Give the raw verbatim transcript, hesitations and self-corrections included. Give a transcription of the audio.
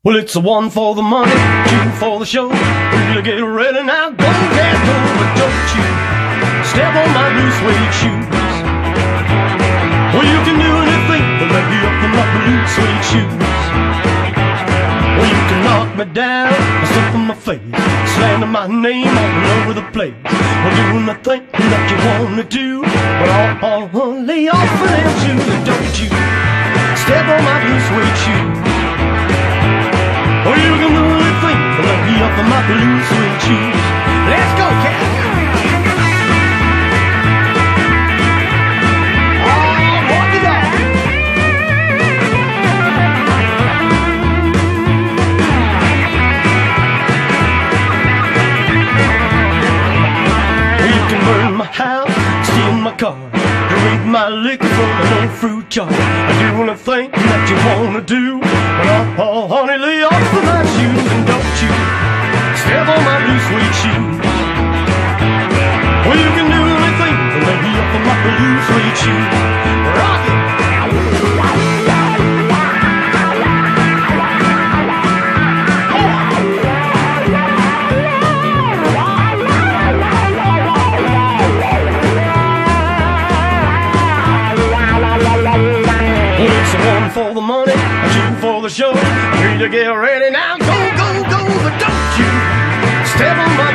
Well, it's a one for the money, two for the show. Really get ready now, go, yeah, go. But don't you step on my blue suede shoes. Well, you can do anything but let me up in my blue suede shoes. Well, you can knock me down, step on my face, slander my name all over the place. Well, doing the thing that you wanna do, but I'll, I'll lay off of them shoes. And don't you step on my blue suede shoes. Or you can do anything but let me up in my blue suede shoes. Let's go, cat! Oh, walk it out! You can burn my house, steal my car, drink my liquor from an old fruit jar. I do anything that you wanna do, but oh, oh, honey, lay off of my shoes. And don't you step on my blue suede shoes. Well, you can do anything but let me up in my blue suede shoes. Rock it! It's one for the money, two for the show. Three to get ready now, go, go, go. But don't you step on my